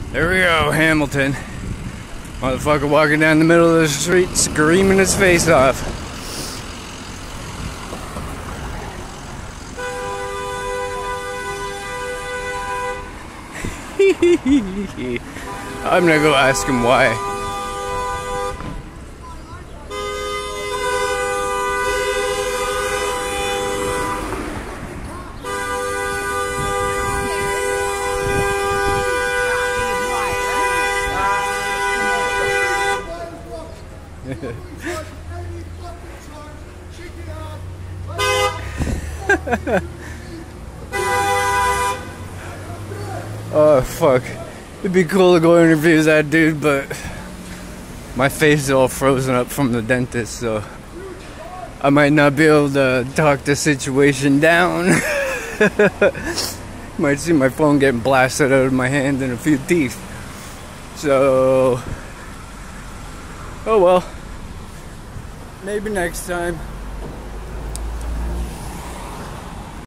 There we go, Hamilton. Motherfucker walking down the middle of the street, screaming his face off. I'm gonna go ask him why. Oh fuck, it'd be cool to go interview that dude, but my face is all frozen up from the dentist, so I might not be able to talk the situation down. Might see my phone getting blasted out of my hand and a few teeth. So, oh well, maybe next time.